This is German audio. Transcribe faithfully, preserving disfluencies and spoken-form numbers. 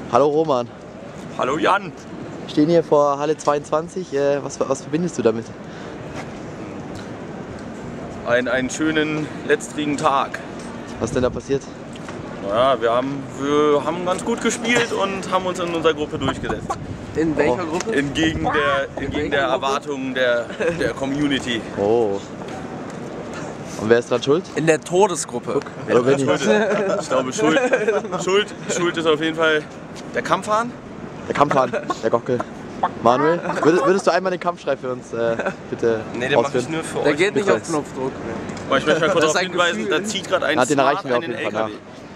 Hallo Roman. Hallo Jan. Wir stehen hier vor Halle zweiundzwanzig. Äh, was, was verbindest du damit? Ein, einen schönen letztrigen Tag. Was ist denn da passiert? Naja, wir haben, wir haben ganz gut gespielt und haben uns in unserer Gruppe durchgesetzt. In welcher Oh. Gruppe? Entgegen der, entgegen der Erwartungen der, der Community. Oh. Und wer ist dran schuld? In der Todesgruppe. Oder Benni? Schuld ist, ich glaube, Schuld, Schuld, Schuld ist auf jeden Fall der Kampfhahn. Der Kampfhahn, der Gockel. Manuel, würdest, würdest du einmal den Kampfschrei für uns äh, bitte Nee, den mache ich ausführen? nur für Der euch. geht nicht Bitte. auf Knopfdruck. Aber ich möchte mal kurz Das ist darauf ein hinweisen, Gefühl. da zieht gerade ein Na, den Smart erreichen wir auf einen jeden Fall L K W.